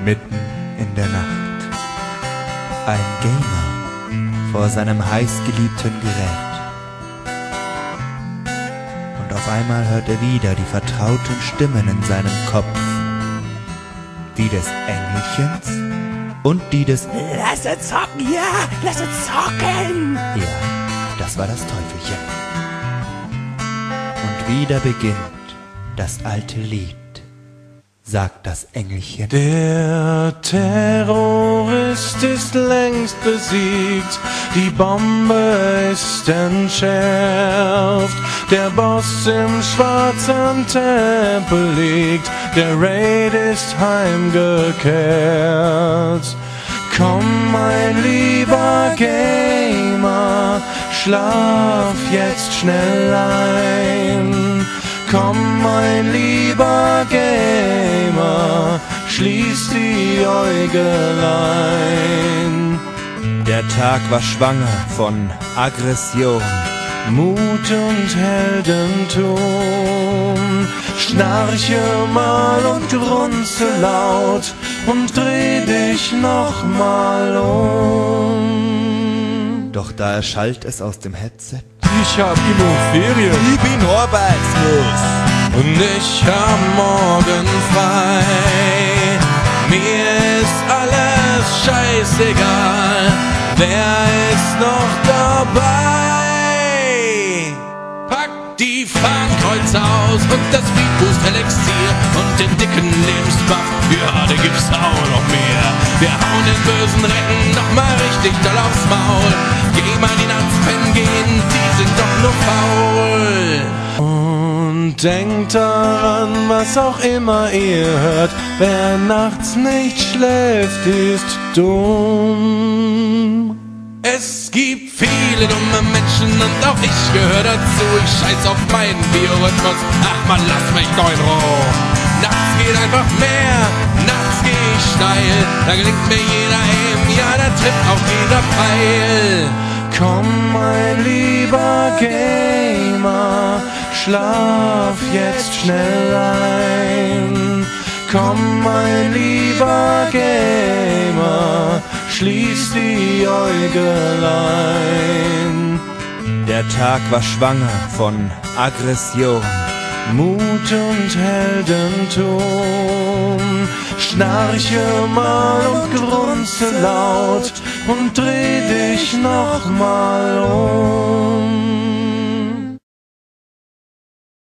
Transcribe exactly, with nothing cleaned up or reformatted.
Mitten in der Nacht. Ein Gamer vor seinem heißgeliebten Gerät. Und auf einmal hört er wieder die vertrauten Stimmen in seinem Kopf. Die des Engelchens und die des Lass uns zocken, ja, lass uns zocken. Ja, das war das Teufelchen. Und wieder beginnt das alte Lied, sagt das Engelchen. Der Terrorist ist längst besiegt, die Bombe ist entschärft, der Boss im schwarzen Tempel liegt, der Raid ist heimgekehrt. Komm, mein lieber Gamer, schlaf jetzt schnell ein. Komm, mein lieber Gamer, schließ die Äugelein. Der Tag war schwanger von Aggression, Mut und Heldentum. Schnarche mal und grunze laut und dreh dich noch mal um. doch da erschallt es aus dem Headset. Ich hab Immo-Ferien. Ich bin arbeitslos. Und ich hab morgen frei. Mir ist alles scheißegal. Wer ist noch dabei? Pack die Fahnenkreuze aus und das Speedboost-Elixier und den dicken Lebensbuff. Ja, da gibt's auch noch mehr. Wir hauen den bösen Recken noch mal richtig doll aufs Maul. Geh mal die nachts pennen gehen, die sind doch nur faul. Und denkt daran, was auch immer ihr hört. Wer nachts nicht schläft, ist dumm. Es gibt viele dumme Menschen und auch ich gehöre dazu. Ich scheiß auf meinen Biorhythmus, ach man, lass mich doch in Ruhe. Nachts geht einfach mehr, nachts geh ich steil. Da gelingt mir jeder Aim, ja, da trifft auch jeder Pfeil. Komm, mein lieber Gamer, schlaf jetzt schnell ein. Komm, mein lieber Gamer, schließ die Äugelein. Der Tag war schwanger von Aggression, Mut und Heldentum. Schnarche mal und grunze laut und dreh dich noch mal um.